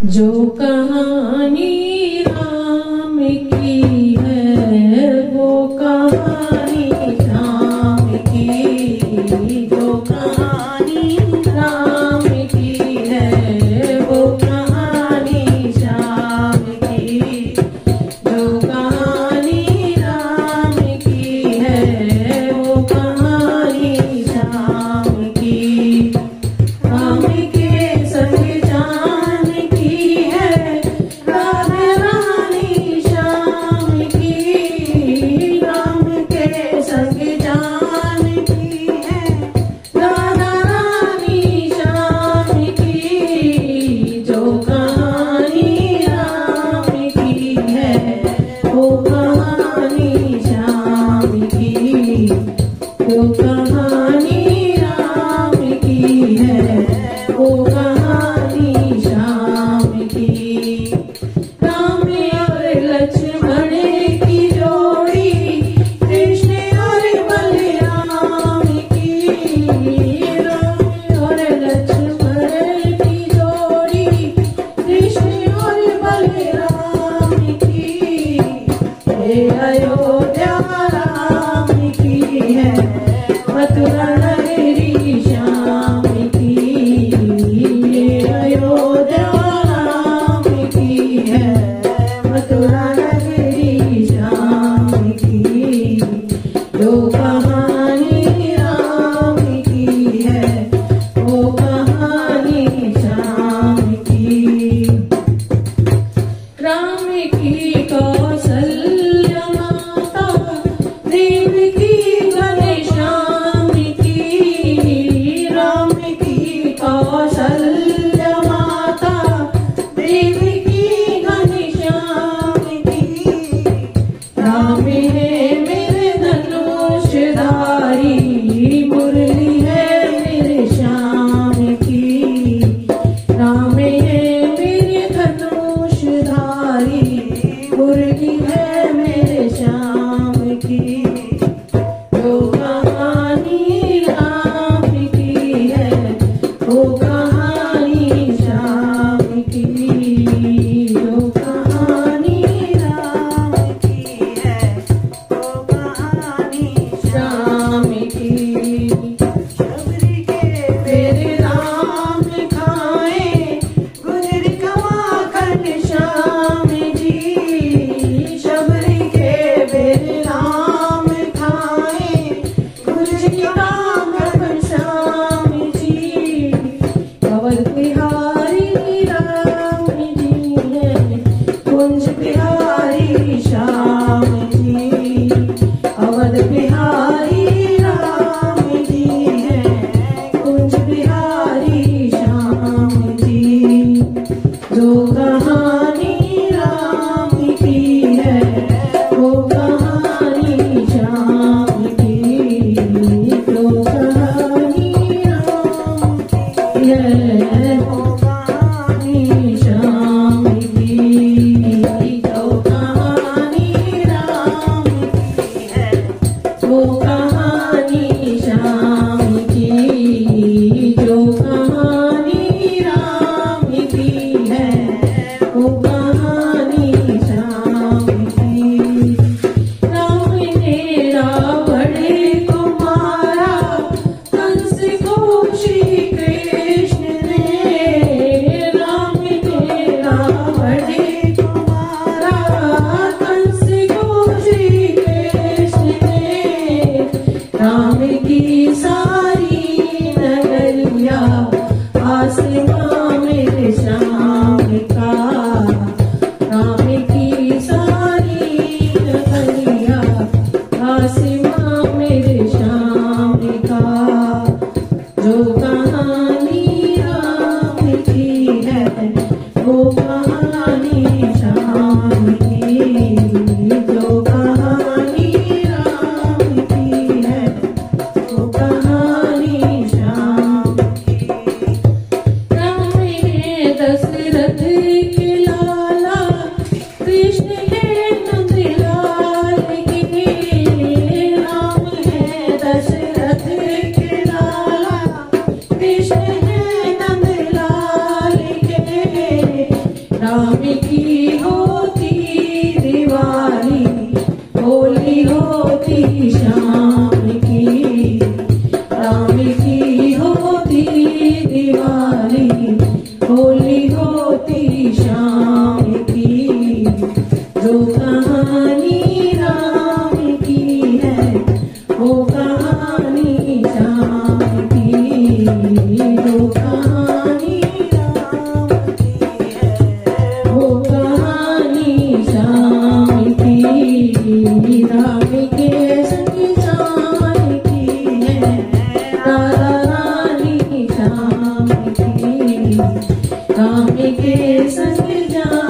जो कहानी राम की है वो कहानी राम की, जो कहानी राम की है वो कहानी श्याम की, जो कहानी राम की है वो कहानी श्याम की। राम के संग जो कहानी राम की है वो कहानी श्याम की। राम और लक्ष्मण की जोड़ी कृष्ण और बलराम की, राम और लक्ष्मण की जोड़ी कृष्ण और बलराम की। हे अयोध्या राम की है मथुरा नगरी श्याम की, अयोध्या राम की है मथुरा नगरी श्याम की। जो कहानी राम की है वो कहानी श्याम की। राम की कौशल्या माता देवकी कौशल्या माता देवकी घनश्याम की। राम है मेरे धनुषधारी मुरली है मेरे श्याम की। राम है मेरे धनुषधारी मुरली है मेरे श्याम की। जो कहानी राम की है वो कहानी श्याम की, जो कहानी राम की है वो कहानी श्याम की। शबरी के मेरे राम खाए गुजर का माखन श्याम जी, शबरी के मेरे राम खाए गुजर का माखन श्याम जी। अवध बिहारी राम जी है कुंज बिहारी श्याम जी, अवध बिहारी राम जी है कुंज बिहारी श्याम जी। जो कहानी राम की है वो कहानी श्याम की, जो कहानी राम की है वो कहानी श्याम की। जो कहानी राम की है वो कहानी श्याम की, जो कहानी राम की है वो कहानी श्याम की। राम ने रावण को मारा कंस को श्री कृष्ण ने, राम ने रावण को मारा कंस को श्री कृष्ण ने। राम की सारी नगरिया आसमां मेरे श्याम का, राम की सारी नगरिया आसमां मेरे श्याम का। जो कहानी राम की है वो कहानी श्याम की, जो कहानी राम की है वो कहानी श्याम की। राम है दशरथ के लाला कृष्ण है नंदलाल के, राम है दशरथ के लाला कृष्ण है नंदलाल के। राम की होती दिवाली, होली होती शाम की। राम की होती दिवाली, होली होती शाम की। जो कहानी राम की है, वो कहानी शाम की। जो कहानी राम की है, वो कहानी शाम की। राम के संग जान की है, राधा रानी शाम की। राम के संग जान